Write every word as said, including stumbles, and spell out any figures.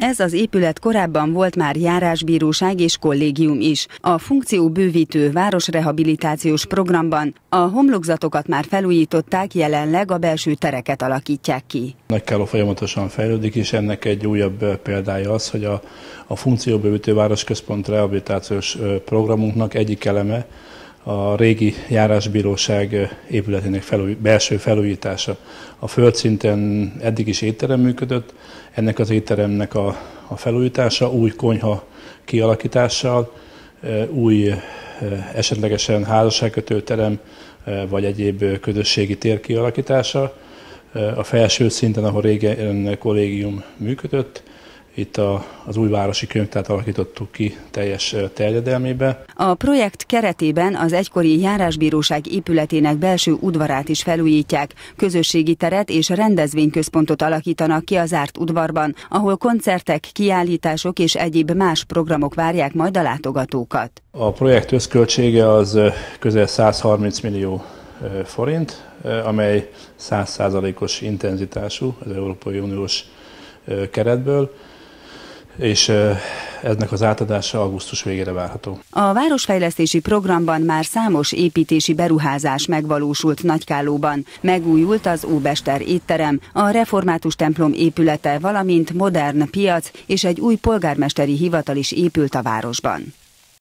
Ez az épület korábban volt már járásbíróság és kollégium is. A funkcióbővítő városrehabilitációs programban a homlokzatokat már felújították, jelenleg a belső tereket alakítják ki. Nagykálló folyamatosan fejlődik, és ennek egy újabb példája az, hogy a, a funkcióbővítő városközpont rehabilitációs programunknak egyik eleme a régi járásbíróság épületének felúj, belső felújítása. A földszinten eddig is étterem működött, ennek az étteremnek a, a felújítása új konyha kialakítással, új esetlegesen házasságkötő terem vagy egyéb közösségi tér kialakítása. A felső szinten, ahol régen kollégium működött, itt a, az új városi könyvtárat alakítottuk ki teljes terjedelmébe. A projekt keretében az egykori járásbíróság épületének belső udvarát is felújítják, közösségi teret és rendezvényközpontot alakítanak ki a zárt udvarban, ahol koncertek, kiállítások és egyéb más programok várják majd a látogatókat. A projekt összköltsége az közel százharminc millió forint, amely száz százalékos intenzitású az Európai Uniós keretből, és ennek az átadása augusztus végére várható. A városfejlesztési programban már számos építési beruházás megvalósult Nagykállóban. Megújult az Óbester étterem, a református templom épülete, valamint modern piac és egy új polgármesteri hivatal is épült a városban.